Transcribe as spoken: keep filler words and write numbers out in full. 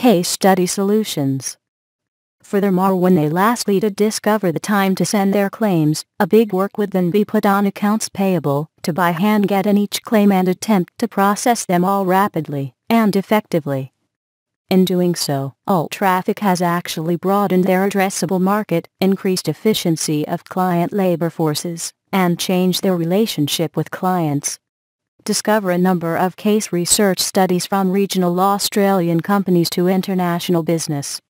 Case Study Solutions. Furthermore, when they lastly did discover the time to send their claims, a big work would then be put on accounts payable to by hand get in each claim and attempt to process them all rapidly and effectively. In doing so, alt traffic has actually broadened their addressable market, increased efficiency of client labor forces, and changed their relationship with clients. Discover a number of case research studies from regional Australian companies to international business.